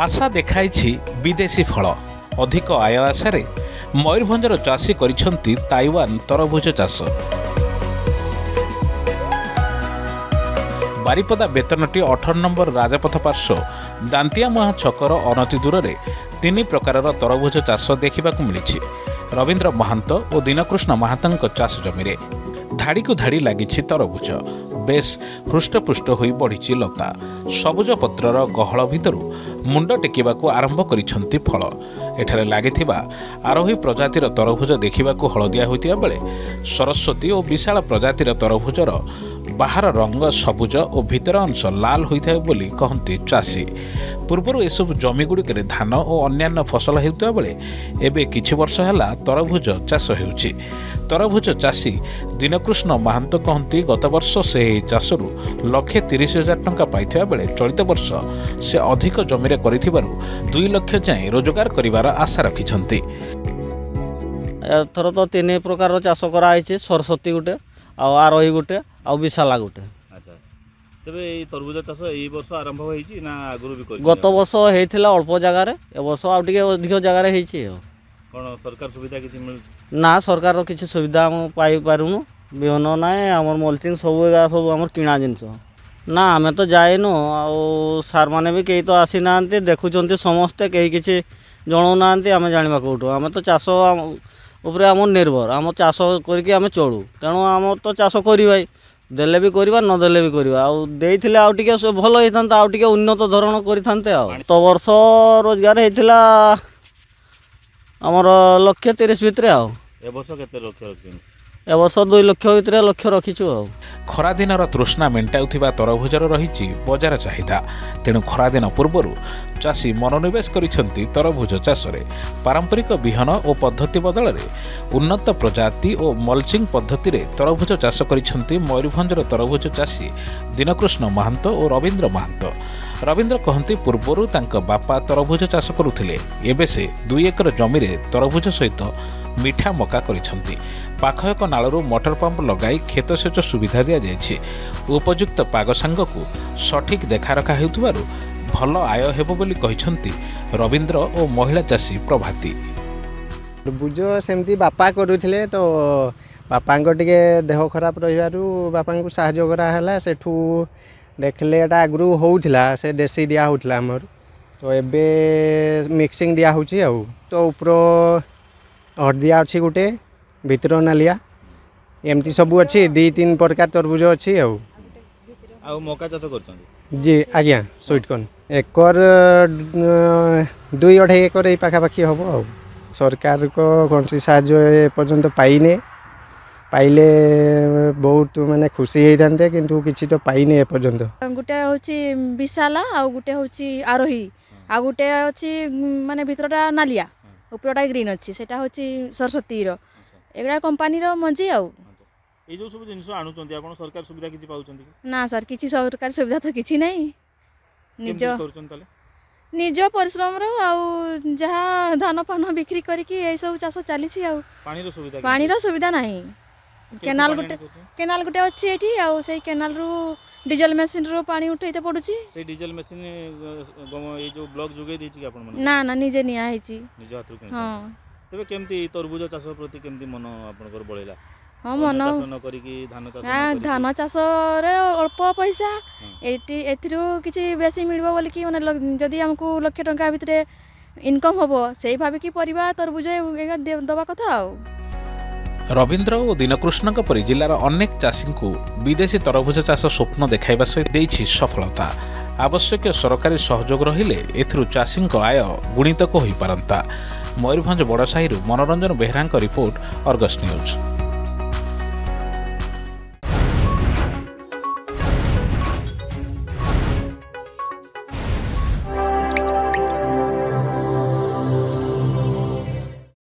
आशा देखाई विदेशी फल अधिक आय आशार मयूरभंजर चाषी करिसेंती ताइवान तरभुज चाष। बारिपदा बेतनटी 18 नंबर राजपथ पार्श्व दांतियामुहा छकर अनति दूर में 3 प्रकार तरभुज चाष देखा मिली। रवींद्र महांत और दीनकृष्ण महांत चाष जमी धाड़ी को धाड़ी लगी तरभुज बेस हृष्टपुष्ट हो बढ़ी लता सबुज पत्रर गहल भितर मुंड टेकिबा आरंभ करिसेंती फल। एठारे लागिथिबा आरोही प्रजातिर तरभुज देखा हलदिया होइतिया बेले सरस्वती और विशाल प्रजातिर तरभुजर बाहर रंग सबुज और भितर अंश लाल होइथाय बोली कहंती चाषी। पूर्वर एसबु जमीगुड़िक धान और अन्यान्य फसल हेउतिया बेले एबे किछि वर्ष ହେଲା तरभुज चाष हेउछि। तरभुज चाषी दीनकृष्ण महांत कहंती गत वर्ष से चाषरू 1,30,000 टंका पाइथिबा बेले चलित वर्ष से अधिक जमीरे करिथिबारु 2 लाख जाए रोजगार करिवार आशा रखिछंती। एथर तो 3 प्रकार चाष कराई छै, सरस्वती गुटे आरोही गुटे आ विशाला गुटे। अच्छा, तबे ए तरभुज चाष ए वर्ष आरंभ होई छि ना आगुरु भी करि? गत वर्ष हेइथिला अल्प जगह रे, ए वर्ष आ टिके अधिक जगह रे हेइ छि। कोन सरकार सुविधा किछि मिल? ना सरकार रो किछि सुविधा हम पाई पारुनु, बिहन नाय हमर मल्चिंग सब हमर किणा जिंस ना। आमे तो जाइनु आ सार माने भी केही तो आसी नांती, देखुचंती समस्त केही किछि जणौ नांती। आमे जानिबा कोठो आमे तो चाष उपरे आम निर्भर, आम चाष करके आम चलू, तेणु आम तो चाष करवाई देले भी करवा न देले भी करवा देइथिले आउ टिके भल होइथांता, आउ टिके उन्नत धरण करिथांते। आ तो वर्ष रोजगार हेइथिला हमर 1,30,000 भितरे। आ ए वर्ष केते लक्ष्य रखिन? ए वर्ष 2 लाख भितरे लक्ष्य रखिछु। आ खरा दिनर तृष्णा मेंटाउथिबा तरभुजर रहिछि बजार चाहिदा, तेणु खरा दिन पूर्वर चाषी मनोनिवेश करिसेंती तरभुज चाषरे। पारंपरिक बिहन और पद्धति बदल में उन्नत प्रजाति और मल्चिंग पद्धति रे तरभुज चाष करिसेंती मयूरभंजर तरभुज चाषी दीनकृष्ण महांत और रवींद्र महांत। रवींद्र कहती पूर्वर तांका बापा तरभुज चाष करुथिले, एबे से 2 एकर जमी रे तरभुज सहित मिठा मका करिसेंती। पाख एक नालरू मोटर पंप लगाई खेत सेच सुविधा दि जाइछि। उपयुक्त पाग सांगकु सठिक देखा रखा हेउथिबारु भल आय हेबो बोली कहिसेंती रवींद्र और महिला चाषी प्रभाती। तरभुज सेमती बापा करुथिले, तो बापांको टिके देह खराब रहिबारु बापांको सहाय्य करा हला। सेठू देखले एटा आगु होउथिला, से देसी दिया होउथिला हमर, तो एबे मिक्सिंग दिया होउछि। आ तो ऊपर हरदिया अछि गुटे, भितर नालिया, एमती सब अच्छी 2-3 प्रकार तरभुज अच्छी। आ मका चाष करछन जी? आज्ञा स्वीट कॉर्न एकर 2-2.5 एकर ए पाखापाखि हम। आ सरकार को कौन सी साहाय्य पर्यंत पाइने, पाइले बहुत माने खुशी होइथान्ते, किंतु किछि तो पाइने ए पर्यंत। गुटे होची विशाला आ गुटे होची आरोही आ गुटे होची माने भितरटा नालिया उपरटा ग्रीन अच्छी, सेटा होची सरस्वती रो। एगड़ा कंपनी रो मंजी। आ ए जो सब जिंस आनुचंती आपण सरकार सुविधा किछि पाउचंती? ना सर, किछि सरकार सुविधा तो किछि नहीं। निज निज परिश्रम रो आ जहा धान पान बिक्री करके ए सब चाष चलीछि। आ पानी रो सुविधा नहीं। केनाल गुटे अच्छी एठी, आ सेई केनाल रो डीजल मशीन रो पानी उठैते पडुछि। से डीजल मशीन ए जो ब्लॉक जुगै दैछि कि आपण मन? ना ना, निजे निया हैछि निज हाथ रो। हां, तबे केमती तरभुज चाष प्रति केमती मन आपनकर बळैला? हां, मन चाष न करिकि धान चाष न करिकि? धान चाष रे अल्प पैसा एथिरो किछि बेसी मिलबो बोली कि माने जदी हमकु लाख टंका भितरे इनकम होबो, सेही भाबी कि परिबा तरभुज दबा कथा। आ रवींद्र और दीनकृष्ण परी जिलार अनेक चाषी को विदेशी तरभुज चाष स्वप्न देखाइबा सहित देइछि सफलता। आवश्यक सरकारी सहयोग रहिले एथिरु चाषी आय गुणितक होई पारंता। मयूरभंज बड़साही मनोरंजन बेहरा रिपोर्ट, अर्गस न्यूज।